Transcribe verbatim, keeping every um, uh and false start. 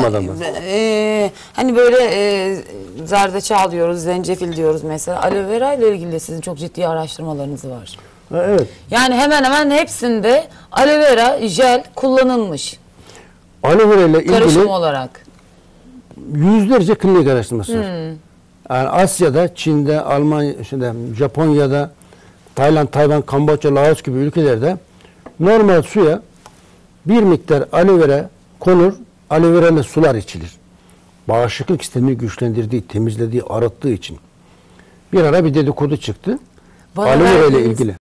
adamlar. E, hani böyle e, zerdeçal diyoruz, zencefil diyoruz mesela. Aloe vera ile ilgili de sizin çok ciddi araştırmalarınız var. Ha, evet. Yani hemen hemen hepsinde aloe vera jel kullanılmış. Aloe vera ile ilgili Karışım olarak. yüzlerce klinik araştırması var. Hmm. Yani Asya'da, Çin'de, Almanya, işte Japonya'da, Tayland, Tayvan, Kamboçya, Laos gibi ülkelerde normal suya bir miktar aloe vera konur, aloe vera ile sular içilir. Bağışıklık sistemini güçlendirdiği, temizlediği, arıttığı için. Bir ara bir dedikodu çıktı. Aloe vera ile ilgili.